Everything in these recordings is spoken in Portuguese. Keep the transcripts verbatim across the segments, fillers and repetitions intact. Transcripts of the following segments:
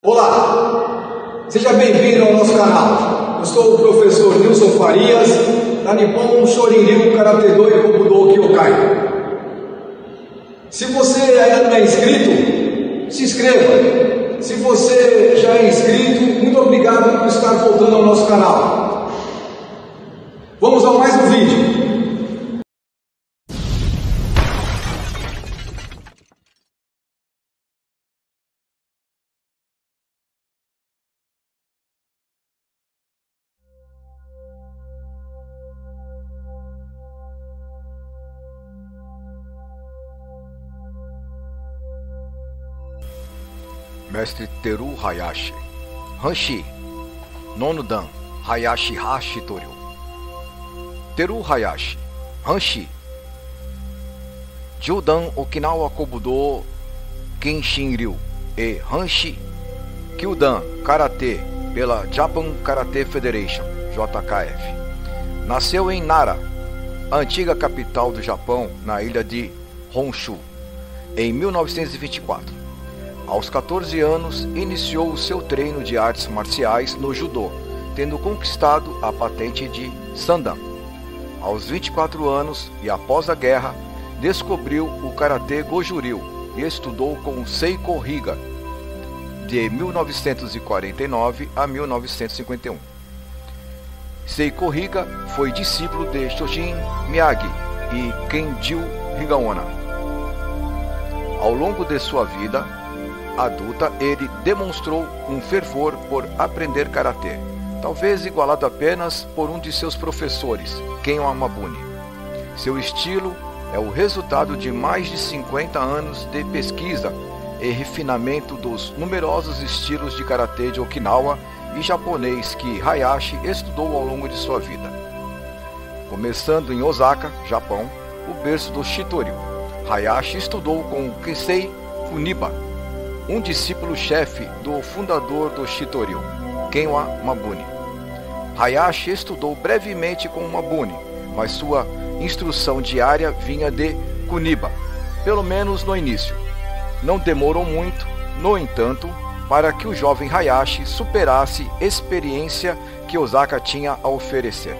Olá, seja bem-vindo ao nosso canal. Eu sou o professor Nilson Farias, da Nippon Shorin-ryu Karate-do e Kobudo Kyokai. Se você ainda não é inscrito, se inscreva. Se você já é inscrito, muito obrigado por estar voltando ao nosso canal. Vamos a mais um vídeo. Mestre Teru Hayashi, Hanshi, Nono Dan, Hayashi Ha Shitoryu. Teru Hayashi, Hanshi, Judan Okinawa Kobudo Kenshin-ryu e Hanshi, Kyudan Karate pela Japan Karate Federation, J K F. Nasceu em Nara, a antiga capital do Japão, na ilha de Honshu, em mil novecentos e vinte e quatro. Aos quatorze anos, iniciou o seu treino de artes marciais no judô, tendo conquistado a patente de Sandan. Aos vinte e quatro anos, e após a guerra, descobriu o karatê Goju-ryu e estudou com Seiko Higa, de mil novecentos e quarenta e nove a mil novecentos e cinquenta e um. Seiko Higa foi discípulo de Shoshin Miyagi e Kenjiro Higaonna. Ao longo de sua vida adulta, ele demonstrou um fervor por aprender karatê, talvez igualado apenas por um de seus professores, Ken Yamabuni. Seu estilo é o resultado de mais de cinquenta anos de pesquisa e refinamento dos numerosos estilos de karatê de Okinawa e japonês que Hayashi estudou ao longo de sua vida. Começando em Osaka, Japão, o berço do Shitoryu, Hayashi estudou com Kensei Kuniba, um discípulo-chefe do fundador do Shitoryu, Ken Yamabuni. Hayashi estudou brevemente com Mabuni, mas sua instrução diária vinha de Kuniba, pelo menos no início. Não demorou muito, no entanto, para que o jovem Hayashi superasse a experiência que Osaka tinha a oferecer.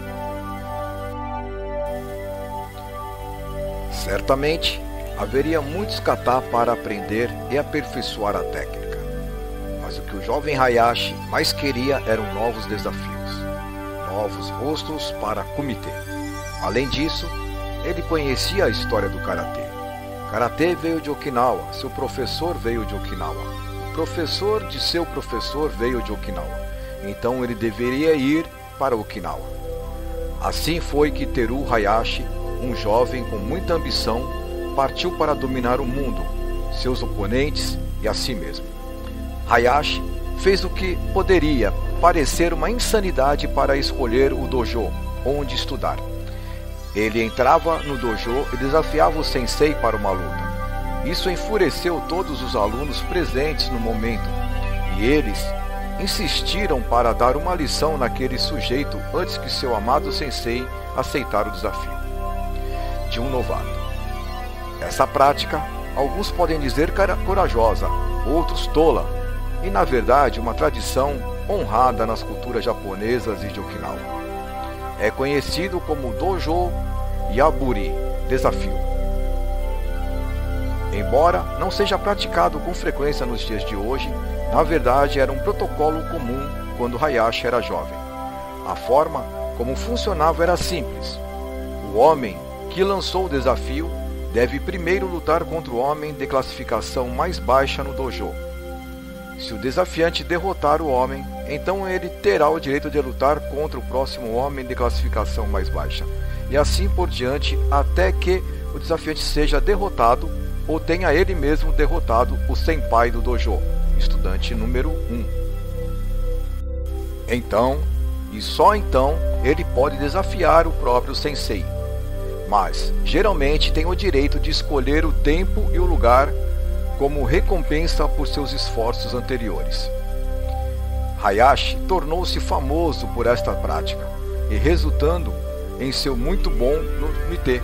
Certamente, haveria muitos kata para aprender e aperfeiçoar a técnica. Mas o que o jovem Hayashi mais queria eram novos desafios, novos rostos para kumite. Além disso, ele conhecia a história do karatê. Karatê veio de Okinawa, seu professor veio de Okinawa. O professor de seu professor veio de Okinawa. Então ele deveria ir para Okinawa. Assim foi que Teru Hayashi, um jovem com muita ambição, partiu para dominar o mundo, seus oponentes e a si mesmo. Hayashi fez o que poderia parecer uma insanidade para escolher o dojo onde estudar. Ele entrava no dojo e desafiava o sensei para uma luta. Isso enfureceu todos os alunos presentes no momento, e eles insistiram para dar uma lição naquele sujeito antes que seu amado sensei aceitar o desafio de um novato. Essa prática, alguns podem dizer corajosa, outros tola, e na verdade uma tradição honrada nas culturas japonesas e de Okinawa. É conhecido como Dojo Yaburi, desafio. Embora não seja praticado com frequência nos dias de hoje, na verdade era um protocolo comum quando Hayashi era jovem. A forma como funcionava era simples. O homem que lançou o desafio deve primeiro lutar contra o homem de classificação mais baixa no dojo. Se o desafiante derrotar o homem, então ele terá o direito de lutar contra o próximo homem de classificação mais baixa, e assim por diante até que o desafiante seja derrotado ou tenha ele mesmo derrotado o senpai do dojo, estudante número um. Então, e só então, ele pode desafiar o próprio sensei. Mas, geralmente, tem o direito de escolher o tempo e o lugar como recompensa por seus esforços anteriores. Hayashi tornou-se famoso por esta prática, e resultando em seu muito bom no kumite.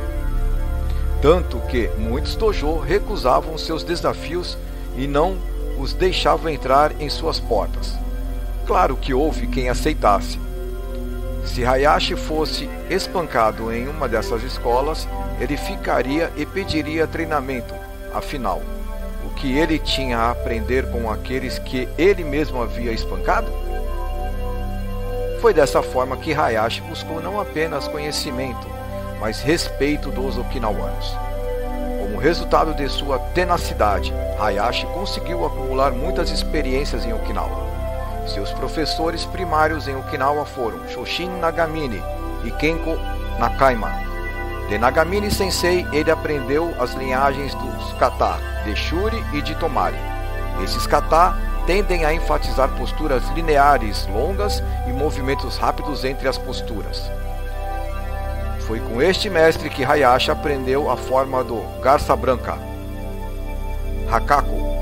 Tanto que muitos dojo recusavam seus desafios e não os deixava entrar em suas portas. Claro que houve quem aceitasse. Se Hayashi fosse espancado em uma dessas escolas, ele ficaria e pediria treinamento. Afinal, o que ele tinha a aprender com aqueles que ele mesmo havia espancado? Foi dessa forma que Hayashi buscou não apenas conhecimento, mas respeito dos okinawanos. Como resultado de sua tenacidade, Hayashi conseguiu acumular muitas experiências em Okinawa. Seus professores primários em Okinawa foram Shoshin Nagamine e Kenko Nakaima. De Nagamine Sensei, ele aprendeu as linhagens dos kata, de Shuri e de Tomari. Esses kata tendem a enfatizar posturas lineares longas e movimentos rápidos entre as posturas. Foi com este mestre que Hayashi aprendeu a forma do garça branca, Hakaku.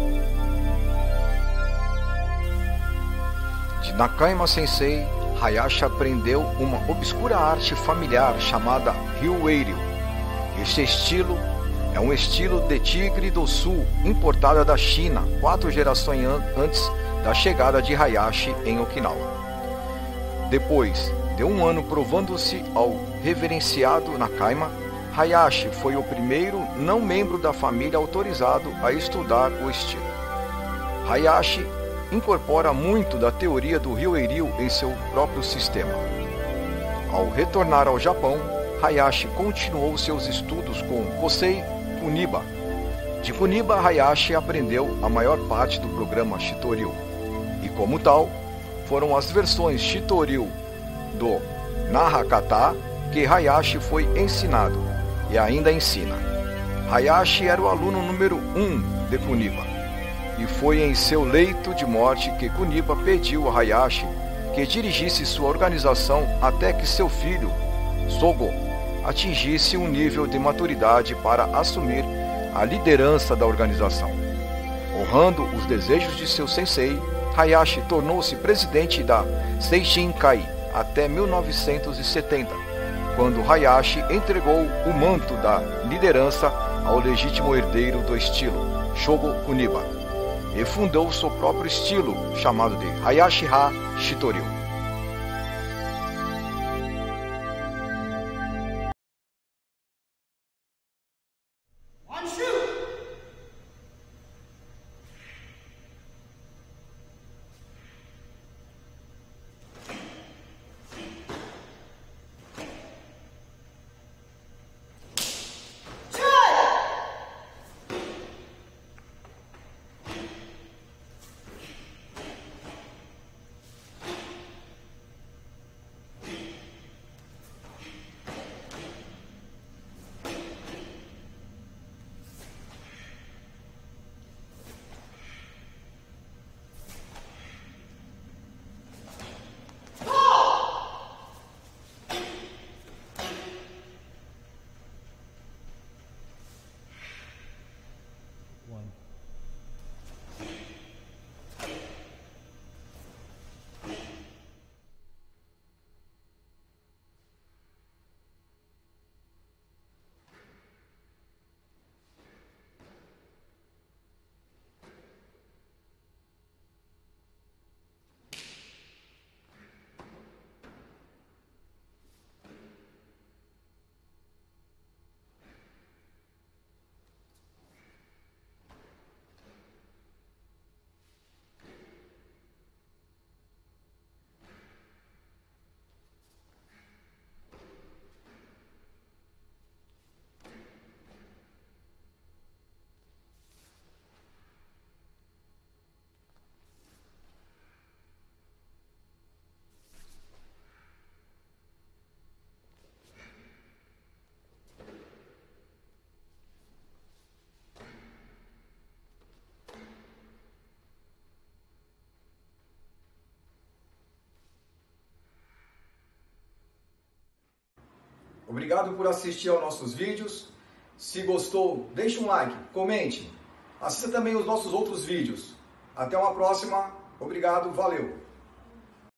De Nakaima Sensei, Hayashi aprendeu uma obscura arte familiar chamada Ryueiryu. Este estilo é um estilo de tigre do sul importada da China quatro gerações antes da chegada de Hayashi em Okinawa. Depois de um ano provando-se ao reverenciado Nakaima, Hayashi foi o primeiro não membro da família autorizado a estudar o estilo. Hayashi incorpora muito da teoria do Ryueiryu em seu próprio sistema. Ao retornar ao Japão, Hayashi continuou seus estudos com Kosei Kuniba. De Kuniba, Hayashi aprendeu a maior parte do programa Shitoryu, e como tal, foram as versões Shitoryu do Nahakata que Hayashi foi ensinado e ainda ensina. Hayashi era o aluno número um de Kuniba, e foi em seu leito de morte que Kuniba pediu a Hayashi que dirigisse sua organização até que seu filho, Sogo, atingisse um nível de maturidade para assumir a liderança da organização. Honrando os desejos de seu sensei, Hayashi tornou-se presidente da Seishin-kai até mil novecentos e setenta, quando Hayashi entregou o manto da liderança ao legítimo herdeiro do estilo, Shogo Kuniba, e fundou seu próprio estilo, chamado de Hayashi-ha Shitoryu. Obrigado por assistir aos nossos vídeos. Se gostou, deixe um like, comente. Assista também os nossos outros vídeos. Até uma próxima. Obrigado, valeu!